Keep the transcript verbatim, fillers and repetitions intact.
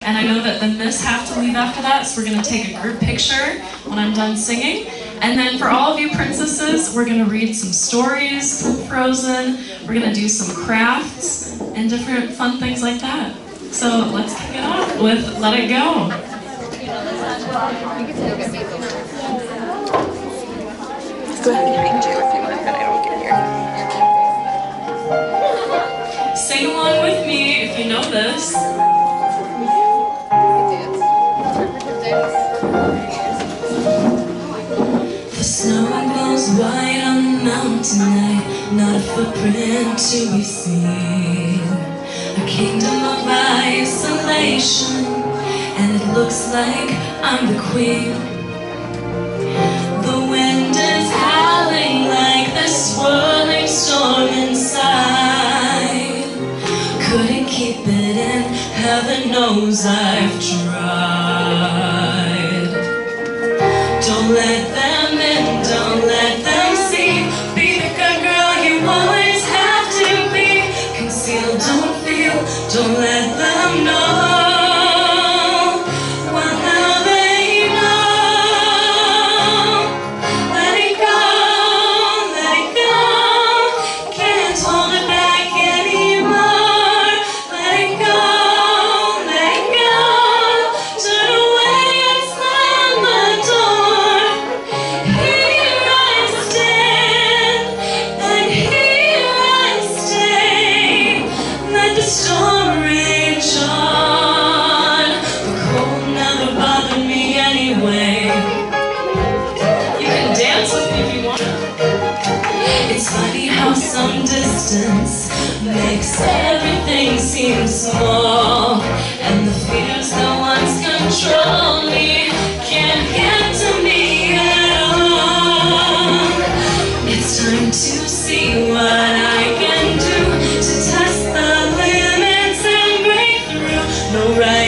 And I know that the Miss have to leave after that, so we're going to take a group picture when I'm done singing. And then for all of you princesses, we're going to read some stories from Frozen. We're going to do some crafts and different fun things like that. So let's kick it off with Let It Go. Go ahead behind you if you want, but I don't get here. Sing along with me if you know this. The snow glows white on the mountain tonight, not a footprint to be seen. A kingdom of isolation, and it looks like I'm the queen. The wind is howling like this swirling storm inside. Couldn't keep it in, heaven knows I've tried. Don't let them in, don't let them see. Be the good girl you always have to be. Conceal, don't feel, don't let them know. Well, now they know. Let it go, let it go. Can't hold it back anymore. Let it go, let it go. Turn away and slam the door. Here I stand, and here I stay. Let the storm rage on. The cold never bothered me anyway. You can dance with me if you want. It's funny how some distance makes everything seem small, and the fears that once controlled me can't get to me at all. It's time to see what I can do to test the limits and break through. No right